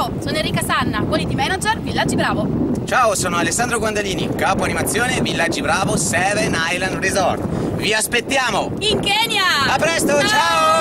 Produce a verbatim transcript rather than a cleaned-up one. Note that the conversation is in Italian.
Ciao, sono Enrica Sanna, quality manager, Villaggi Bravo. Ciao, sono Alessandro Guandalini, capo animazione Villaggi Bravo Seven Island Resort. Vi aspettiamo! In Kenya! A presto, ciao! ciao!